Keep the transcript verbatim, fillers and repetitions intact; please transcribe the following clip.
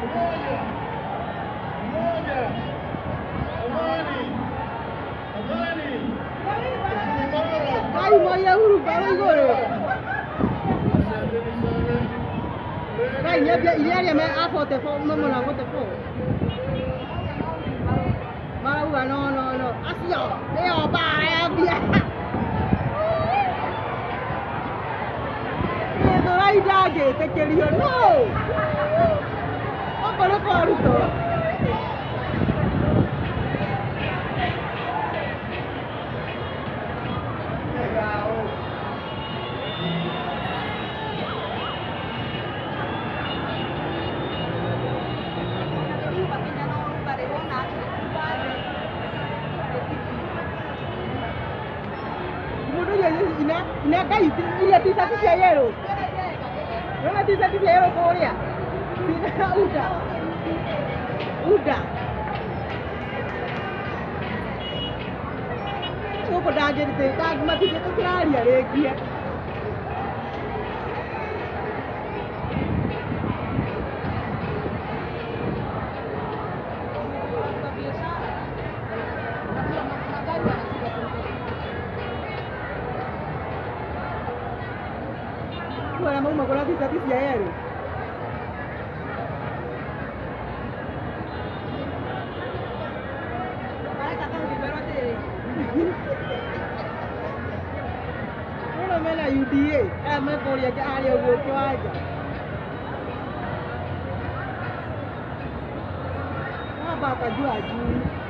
Ay, moja huru para igoro. Kai nya bia ile ya me afote fo mama na ngote fo. Mara uga no no no. Asio, e o ba ya bia. E do rai dage te querio no. O para porto. Ina ina kai ile tisa tisa yero. Una tisa tisa yero Korea. Sina uda. Uda. Ko da je te ta mati je to clari are kia. Ora mau ma quella tisa tisa yero. Nó mới là U D ấy, em mới cô nhà cái ai đều vượt cho ai cả. Nó bà ta chưa à chú.